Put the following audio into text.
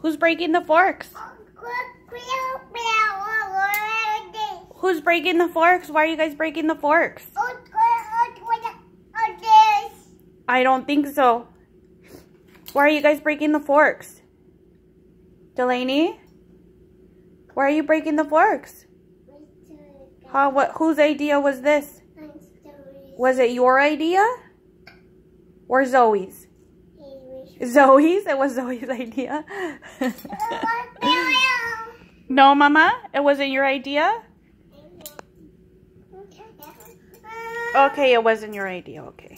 Who's breaking the forks? Who's breaking the forks? Why are you guys breaking the forks? I don't think so. Why are you guys breaking the forks? Delaney? Why are you breaking the forks? Huh? Whose idea was this? Was it your idea? Or Zoe's? Zoe's? It was Zoe's idea. No, Mama? It wasn't your idea? Okay, it wasn't your idea. Okay.